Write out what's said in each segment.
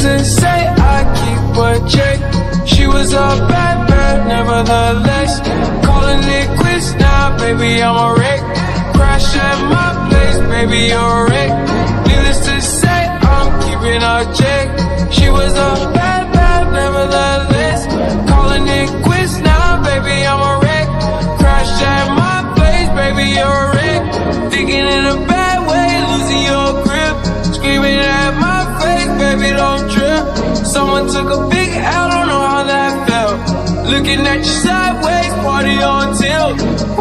to say I keep a check. She was a bad bird, nevertheless. Calling it quits now, baby, I'm a wreck. Crash at my place, baby, you're a wreck. Needless to say, I'm keeping a check. She was a bad bird, nevertheless. Calling it quits now, baby, I'm a wreck. Crash at my place, baby, you're a wreck. Thinking in a bad way, losing your grip. Screaming at my face, baby, don't trip. Someone took a big L, don't know how that felt. Looking at you sideways, party on tilt.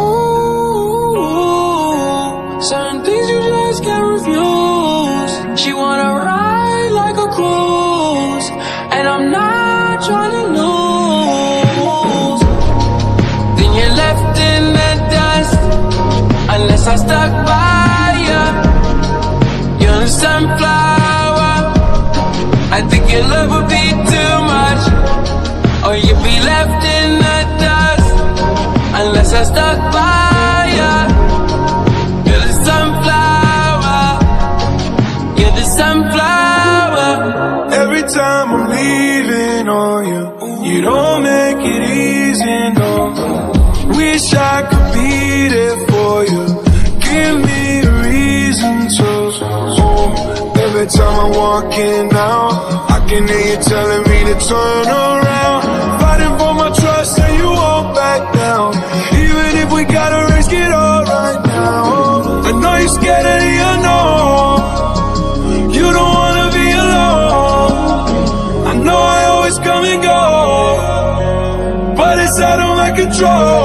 Ooh, certain things you just can't refuse. She wanna ride like a cruise, and I'm not trying to lose. Then you're left in the dust, unless I stuck by ya. You're the sunflower. I think your love would be too much, or you'd be left in the dust, unless I stuck by ya. You're the sunflower. You're the sunflower. Every time I'm leaving on you, you don't make it easy, no. Wish I could be there for you. Give me a reason to. Every time I'm walking out, I can hear you telling me to turn around. Fighting for my trust and you won't back down. Even if we gotta risk it all right now. I know you're scared of the unknown. You don't wanna be alone. I know I always come and go, but it's out of my control.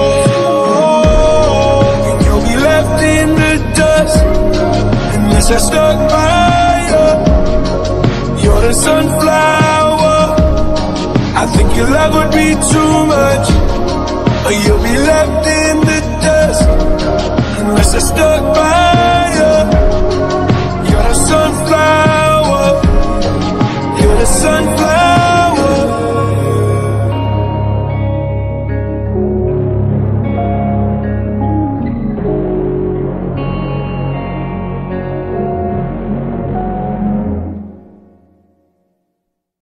And you'll be left in the dust, unless I stuck by you. You're the sunflower. I think your love would be too much, or you'll be left in the dust, unless I stuck by you.